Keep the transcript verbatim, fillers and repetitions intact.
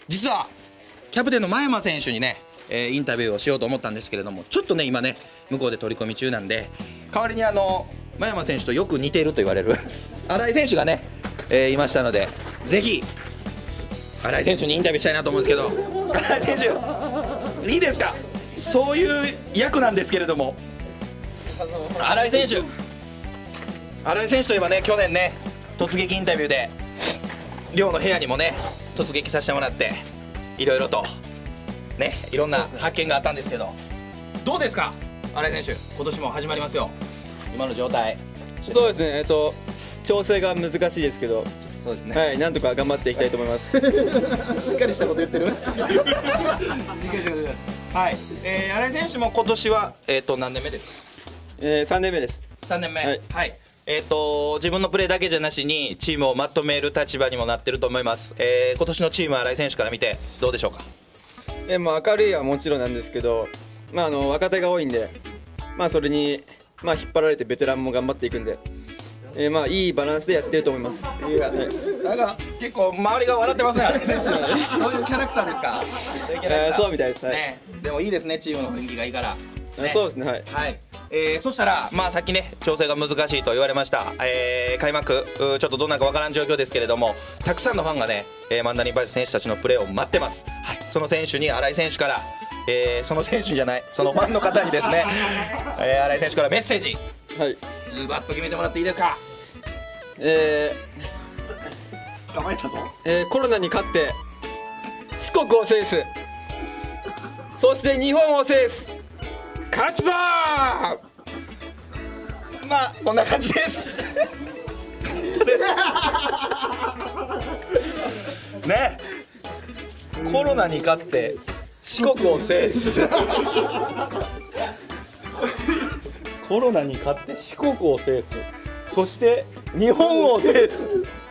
実はキャプテンの真山選手にね、えー、インタビューをしようと思ったんですけれども、ちょっとね今ね向こうで取り込み中なんで、代わりにあの真山選手とよく似ていると言われる新井選手がね、えー、いましたので、ぜひ新井選手にインタビューしたいなと思うんですけど、新井選手いいですか？そういう役なんですけれども、新井選手新井選手といえばね、去年ね突撃インタビューで寮の部屋にもね突撃させてもらって、いろいろとねいろんな発見があったんですけど、どうですか新井選手、今年も始まりますよ、今の状態。 そうですね、えっと調整が難しいですけど、 そうですね、 はい、なんとか頑張っていきたいと思います。 しっかりしたこと言ってる。はい、えー、新井選手も今年はえっ、ー、と何年目ですか？ えー、さんねんめです。 さんねんめ。 はい、 はい、えーと自分のプレーだけじゃなしにチームをまとめる立場にもなってると思います。えー、今年のチーム、新井選手から見てどうでしょうか？ えー、まあ明るいはもちろんなんですけど、まああの若手が多いんで、まあそれにまあ引っ張られてベテランも頑張っていくんで、えー、まあいいバランスでやってると思います。 いや、なんか結構周りが笑ってますね、新井選手。そういうキャラクターですか？そういうキャラクター。 えー、そうみたいです。はい、 ね、でもいいですね、チームの雰囲気がいいから。ね、 そうですね、はい。 はい、えー、そしたら、まあ、さっきね調整が難しいと言われました、えー、開幕ちょっとどうなるかわからん状況ですけれども、たくさんのファンがね、えー、マンダリンバイス選手たちのプレーを待ってます。はい、その選手に新井選手から、えー、その選手じゃないそのファンの方にですね、えー、新井選手からメッセージ、 はい、 ズバッと決めてもらっていいですか？ えー、構えたぞ、 えー、コロナに勝って四国を制す、そして日本を制す、勝つぞー。 まあこんな感じですね、コロナに勝って四国を制すコロナに勝って四国を制す、そして日本を制す